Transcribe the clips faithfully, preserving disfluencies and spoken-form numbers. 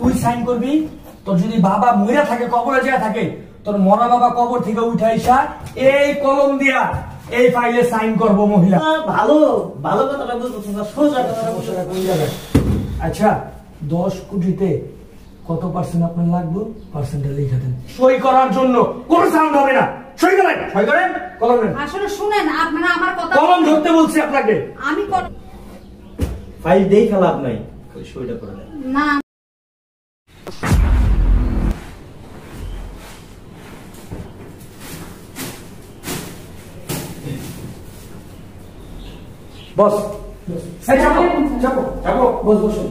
তুই সাইন করবি। তোর যদি বাবা মইরা থাকে, কবরে যা থাকে, তোর মরা বাবা কবর থেকে উঠে আইসা এই কলম দিয়া এই ফাইলে সাইন করব মহিলা। ভালো ভালো কথাটা বুঝতেছ না, সোজা কথাটা বুঝতে না কোন জায়গায়। আচ্ছা দশ কোটিতে কত পার্সেন্ট আপনার লাগবে? পার্সেন্টটা লিখে দেন। সই করার জন্য কোনো সাউন্ড হবে না। সই করেন, সই করেন, কলম নেন। আসলে শুনেন, আপনারা আমার কথা কলম ধরতে বলছি আপনাকে। আমি ফাইল দেই লাভ নাই, সইটা করে দেন। না বস, এই চাপো চাপো চাপো, বস বসুন।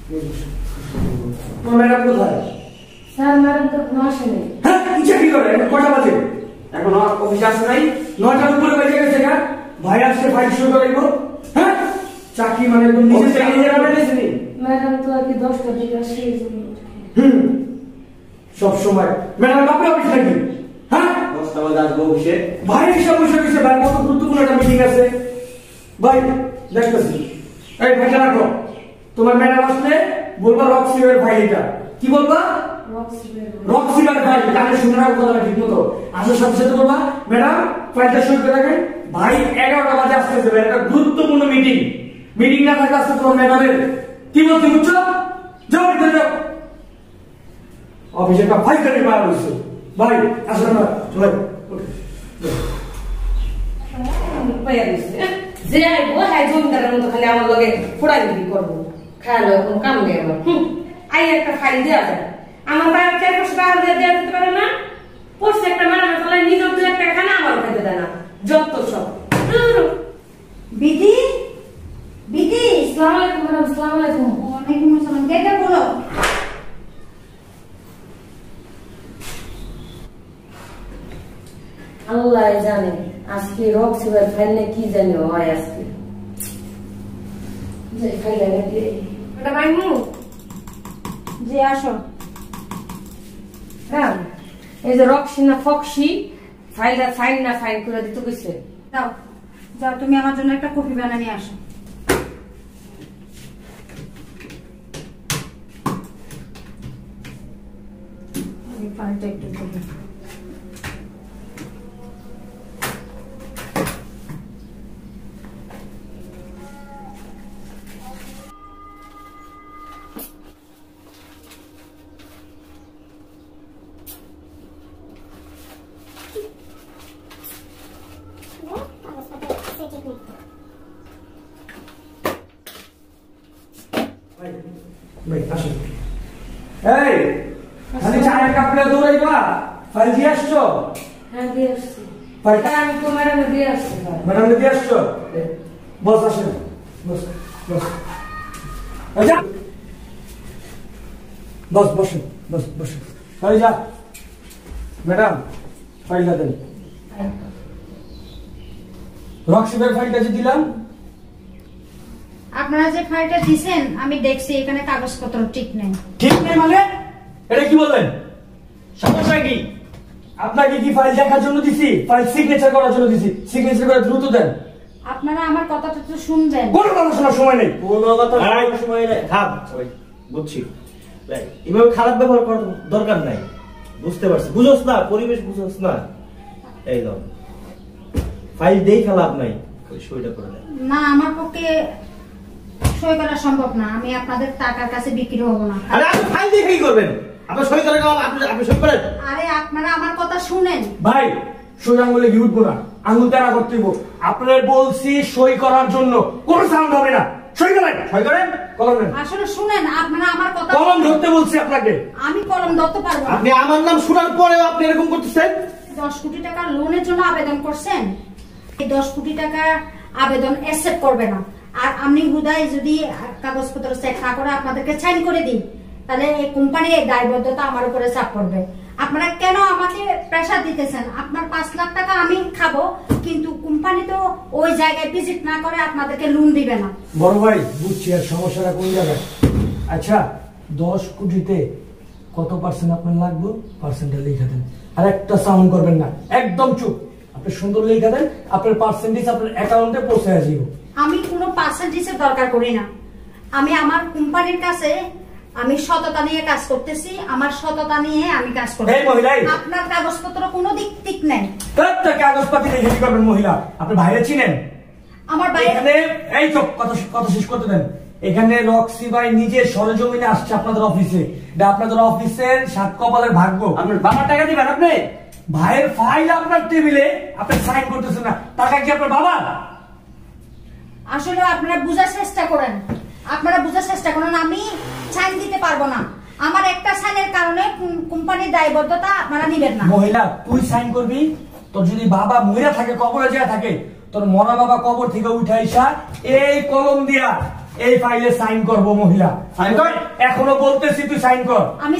তোমার ম্যাডাম কোথায়? স্যার ম্যাডাম তো আসেনি। হ্যাঁ ইচ্ছা কি করে? এখন কটা বাজে? এখন অফিসে আসে নাই, নয়টার উপরে বেজে গেছে। গা ভাই আসছে, ফাইল শুরু করাইব। হ্যাঁ চাকরি মানে একদম নিজে চাকরি যাবে। ম্যাডাম তো আর কি দশটা দিকে আসে। হুম সব সময় ম্যাডাম আপনি অফিস নাকি? হ্যাঁ দশটা বাজে আসবো অফিসে। ভাই এসে বসে গেছে, ভাই কত গুরুত্বপূর্ণ একটা মিটিং আছে। ভাই দেখতেছি, এই ভাইটা রাখো। তোমার ম্যাডাম আসলে বলবা রক্সিবের ভাই। এটা কি বলবা? রক্সিবের ভাই। তাহলে শুনে রাখো কথাটা ঠিক মতো। আসার সাথে সাথে বলবা ম্যাডাম ফাইলটা শুরু করে রাখেন। ভাই এগারোটা বাজে আসতে যাবে, একটা গুরুত্বপূর্ণ মিটিং। মিটিং না থাকলে আসতে তোমার ম্যাডামের কি বলতে বুঝছো? যাও ভিতরে যাও। অফিসে একটা ফাইল কাটি পাওয়া হয়েছে। ভাই আসলে না চলে যে আইবো হ্যাঁ জমিদারের মতো খালি আমার লগে ফোড়াই দিবি করবো, খায়াল কোনো কাম নেই আমার। আই একটা ফাইল দেওয়া যায়, আমার বাইরে চার পাঁচশো টাকা দিয়ে দেওয়া যেতে পারে না? পড়ছে একটা ম্যাডামের ফলে নিজের দু একটা খানা আমার খেতে দেয় না, যত সব। বিধি বিধি আসসালামু আলাইকুম ম্যাডাম। আসসালামু আলাইকুম। ওয়ালাইকুম আসসালাম। গেটটা খোলো। আল্লাহ জানে আজকে রক্সিবের ফাইলে কি জানি হয় আজকে। যে ফাইলে গেলে এটা মাইমু যে আসো। হ্যাঁ এই যে রক্সি না ফক্সি ফাইলটা সাইন না ফাইন করে দিতে কইছে। যাও যাও, তুমি আমার জন্য একটা কফি বানিয়ে নিয়ে আসো। আমি ফাইলটা একটু দেখি। ভাই আসুন। এই খালি চায়ের কাপ নিয়ে দৌড়াইবা? ফাইল দিয়ে আসছো? হ্যাঁ দিয়ে আসছি। ফাইলটা আমি তো ম্যাডাম দিয়ে আসছি। ম্যাডাম দিয়ে আসছো? বস আসেন, বস বস। আচ্ছা বস বসেন, বস বসেন। তাই যা ম্যাডাম ফাইলটা দেন। রক্সিবের ফাইলটা যে দিলাম, আপনারা যে ফাইলটা দিছেন আমি দেখছি এখানে কাগজপত্র ঠিক নেই। ঠিক নেই মানে? এটা কি বললেন? সমস্যা কি? আপনাকে কি ফাইল দেখার জন্য দিছি? ফাইল সিগনেচার করার জন্য দিছি। সিগনেচার করে দ্রুত দেন। আপনারা আমার কথাটা তো শুনবেন। কোনো কথা শোনার সময় নেই। কোনো কথা শোনার সময় নেই। থাম ওই বুঝছি। ভাই এভাবে খারাপ ব্যবহার করার দরকার নাই, বুঝতে পারছি। বুঝোস না, পরিবেশ বুঝোস না। এই দাও ফাইল দেই লাভ নাই, সইটা করে দেন। না আমার পক্ষে সই করা সম্ভব না। আমি আপনাদের টাকার কাছে বিক্রি হব না। আরে আপনি ফাইল দিয়ে কি করবেন? আপনি সই করেন, আপনি আপনি সই করেন। আরে আপনারা আমার কথা শুনেন। ভাই সোজা আঙুলে ঘি উঠবো না, আঙুল তারা করতে হইব। আপনাদের বলছি সই করার জন্য, কোনো সাউন্ড হবে না। সই করেন, সই করেন, কলম নেন। আসলে শুনেন, আপনারা আমার কথা কলম ধরতে বলছি আপনাকে। আমি কলম ধরতে পারবো না। আপনি আমার নাম শোনার পরেও আপনি এরকম করতেছেন? দশ কোটি টাকার লোনের জন্য আবেদন করছেন, এই দশ কোটি টাকা আবেদন অ্যাকসেপ্ট করবে না। আর আমি হুদায় যদি কাগজপত্র চেক না করে আপনাদেরকে সাইন করে দিই, তাহলে এই কোম্পানির এই দায়বদ্ধতা আমার উপরে চাপ পড়বে। আপনারা কেন আমাকে প্রেসার দিতেছেন? আপনার পাঁচ লাখ টাকা আমি খাবো, কিন্তু কোম্পানি তো ওই জায়গায় ভিজিট না করে আপনাদেরকে লোন দিবে না। বড় ভাই বুঝছি, আর সমস্যাটা কোন জায়গায়। আচ্ছা দশ কোটিতে কত পার্সেন্ট আপনার লাগবে? পার্সেন্টটা লিখে দেন। আর একটা সাউন্ড করবেন না, একদম চুপ। আপনি সুন্দর লিখে দেন, আপনার পার্সেন্টেজ আপনার অ্যাকাউন্টে পৌঁছে আসবে। আমি কোনো পার্সেন্টেজের দরকার করি না। আমি আমার কোম্পানির কাছে আমি সততা নিয়ে কাজ করতেছি, আমার সততা নিয়ে আমি কাজ এই করতেছি। মহিলাই। আপনার কাগজপত্র কোনো দিক ঠিক নেই। প্রত্যেক কাগজপাতি দেখে কি করবেন মহিলা? আপনি বাইরে ছিলেন আমার বাইরে এখানে, এই চুপ, কথা কথা শেষ করতে দেন। এখানে রক্সি ভাই নিজের সরজমিনে আসছে আপনাদের অফিসে। এটা আপনাদের অফিসের সাত কপালের ভাগ্য। আপনার বাবার টাকা দিবেন আপনি? ভাইয়ের ফাইল আপনার টেবিলে, আপনি সাইন করতেছেন না, টাকা কি আপনার বাবা? আসলে আপনারা বুঝার চেষ্টা করেন, আপনারা বুঝার চেষ্টা করেন। আমি সাইন দিতে পারবো না, আমার একটা সাইনের কারণে কোম্পানির দায়বদ্ধতা আপনারা নিবেন না। মহিলা, তুই সাইন করবি। তোর যদি বাবা মহিলা থাকে, কবরে যা থাকে, তোর মরা বাবা কবর থেকে উঠে আইসা এই কলম দিয়া এই ফাইলে সাইন করব। মহিলা সাইন কর, এখনো বলতেছি তুই সাইন কর। আমি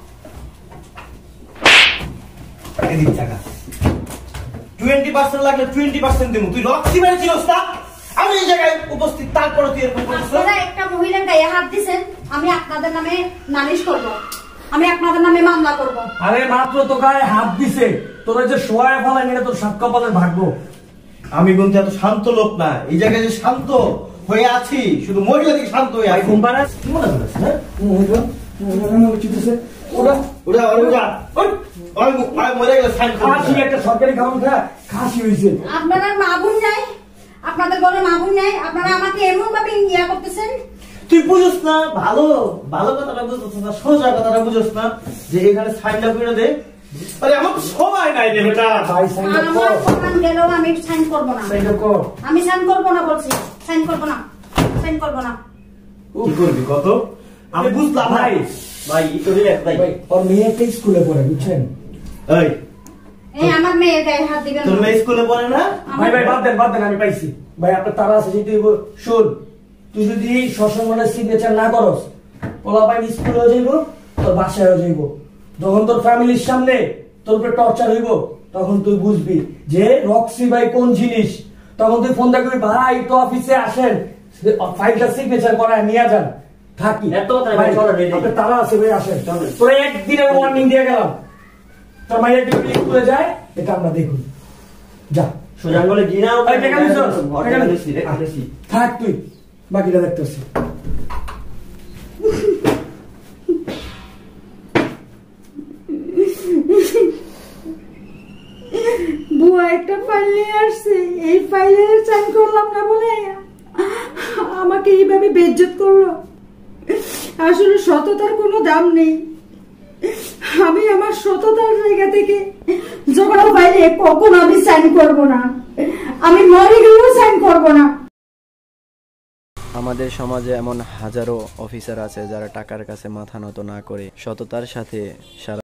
এদিক টাকা টোয়েন্টি পার্সেন্ট লাগলে টোয়েন্টি পার্সেন্ট দিব। তুই রক্সি মেরে ছিলস না, আমি এই জায়গায় উপস্থিত, তারপরে তুই এরকম করছিস। আপনারা একটা মহিলার গায়ে হাত দিছেন, আমি আপনাদের নামে নালিশ করব, আমি আপনাদের নামে মামলা করব। আরে মাত্র তো গায়ে হাত দিছে, তোর যে সোয়ায় ফেলা এটা তোর সাত কপালের ভাগ্য। আমি কিন্তু এত শান্ত লোক না, এই জায়গায় যে শান্ত হয়ে আছি শুধু মহিলা থেকে শান্ত হয়ে আছি। কোম্পানি কি মনে করিস না? মহিলা মহিলা চিতেছে ওরা ওরা ওরা ওই ওই ওই মরে গেল সাইন খাসি, একটা সরকারি খাবার খায় খাসি হয়েছে। আপনারা মা বোন নাই, আপনাদের ঘরে মা বোন নাই, আপনারা আমাকে এমন ভাবে ইয়া করতেছেন। তুই বুঝছ না, ভালো ভালো কথাটা বুঝছ না, সোজা কথাটা বুঝছ না যে এখানে সাইনটা করে দে। আরে আমার তো সময় নাই রে বেটা। ভাই সাইন আমার কর, প্রমাণ গেলেও আমি সাইন করব না, সাইন কর। আমি সাইন করব না বলছি, সাইন করব না, সাইন করব না। কি করবি কত? আমি বুঝলাম ভাই ভাই একটু রিল্যাক্স ভাই। ভাই ওর মেয়েকে স্কুলে পড়ে, বুঝছেন? এই এই আমার মেয়ের গায়ে হাত দিবেন তোর না। মেয়ে স্কুলে পড়ে না? ভাই ভাই বাদ দেন, বাদ দেন, আমি পাইছি। ভাই আপনার তারা আছে, যদি শুন, তুই যদি সসম্মানের সিগনেচার না করস, পোলা পাইন স্কুলে যাইব, তোর বাসায় যাইব। যখন তোর ফ্যামিলির সামনে তোর উপরে টর্চার হইব, তখন তুই বুঝবি যে রক্সি ভাই কোন জিনিস। তখন তুই ফোন দেখবি, ভাই তো অফিসে আসেন, ফাইলটা সিগনেচার করায় নিয়ে যান। থাকি এত কথা ভাই, চলো রেডি। আপনার তারা আছে ভাই, আসেন। চলো। তোরা একদিনের ওয়ার্নিং দিয়ে গেলাম, তোর মাইয়া যদি স্কুলে যায়, এটা আমরা দেখুন। যা সোজা বলে গিনাও এই টাকা দিছো? টাকা দিছি। দিছি রে দিছি। থাক তুই, বাকিটা দেখতেছি। বুয়া একটা ফাইল নিয়ে আসছে, এই ফাইলের সাইন করলাম না বলে আমাকে এইভাবে বেইজ্জত করলো। আসলে সততার কোনো দাম নেই। আমি আমার সততার জায়গা থেকে জোগাড় ফাইলে কখনো আমি সাইন করব না, আমি মরে গেলেও সাইন করব না। আমাদের সমাজে এমন হাজারো অফিসার আছে যারা টাকার কাছে মাথা নত না করে সততার সাথে সারা